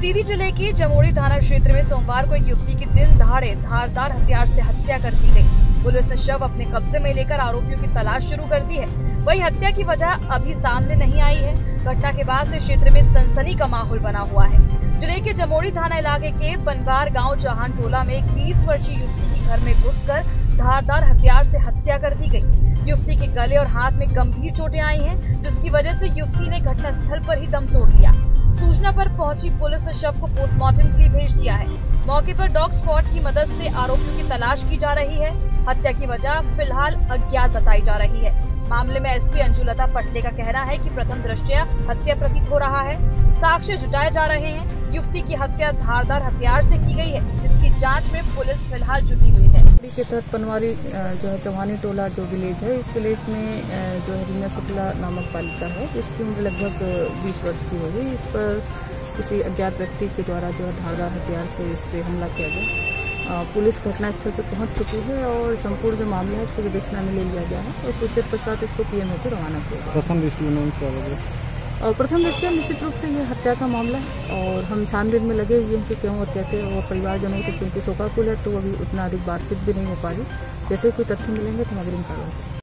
सीधी जिले के जमोड़ी थाना क्षेत्र में सोमवार को एक युवती की दिन दहाड़े धारदार हथियार से हत्या कर दी गई। पुलिस ने शव अपने कब्जे में लेकर आरोपियों की तलाश शुरू कर दी है। वही हत्या की वजह अभी सामने नहीं आई है। घटना के बाद से क्षेत्र में सनसनी का माहौल बना हुआ है। जिले के जमोड़ी थाना इलाके के पनवार गांव चौहान टोला में एक 20 वर्षीय युवती के घर में घुसकर धारदार हथियार से हत्या कर दी गई। युवती के गले और हाथ में गंभीर चोटें आई हैं, जिसकी वजह से युवती ने घटनास्थल पर ही दम तोड़ दिया। सूचना पर पहुंची पुलिस ने शव को पोस्टमार्टम के लिए भेज दिया है। मौके पर डॉग स्क्वाड की मदद से आरोपियों की तलाश की जा रही है। हत्या की वजह फिलहाल अज्ञात बताई जा रही है। मामले में एसपी अंजुलता पटले का कहना है कि प्रथम दृष्टया हत्या प्रतीत हो रहा है। साक्ष्य जुटाए जा रहे हैं। युवती की हत्या धारदार हथियार से की गई है, जिसकी जांच में पुलिस फिलहाल जुटी हुई है। के तहत पनवारी जो है चौहानी टोला जो विलेज है, इस विलेज में जो है रीना शुक्ला नामक बालिका है, इसकी उम्र लगभग 20 वर्ष की होगी। इस पर किसी अज्ञात व्यक्ति के द्वारा जो है धारदार हथियार से इस पर हमला किया गया। पुलिस घटनास्थल पर पहुंच चुकी है और संपूर्ण जो मामला है उसको विवेचना में ले लिया गया है और कुछ देर पश्चात इसको पीएमओ को रवाना किया गया। प्रथम दृष्टया निश्चित रूप से ये हत्या का मामला है और हम छानबीन में लगे हुए हैं कि क्यों हत्या से और परिवारजनों से चूंकि शोकाकुल है तो अभी उतना अधिक बातचीत भी नहीं हो पा रही। जैसे कोई तथ्य मिलेंगे तो हम अग्रिम कार्रवाई